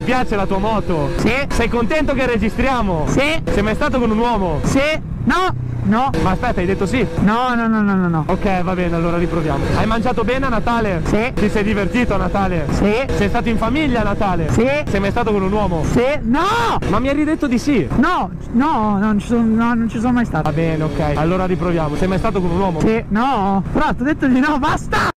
Ti piace la tua moto? Sì. Sei contento che registriamo? Sì. Sei mai stato con un uomo? Sì. No. No. Ma aspetta, hai detto sì? No, no, no, no, no, no. Ok, va bene, allora riproviamo. Hai mangiato bene a Natale? Sì. Ti sei divertito a Natale? Sì. Sei stato in famiglia a Natale? Sì. Sei mai stato con un uomo? Sì. No. Ma mi hai ridetto di sì. No. No, non ci sono mai stato. Va bene, ok, allora riproviamo. Sei mai stato con un uomo? Sì. No. Però ti ho detto di no, basta.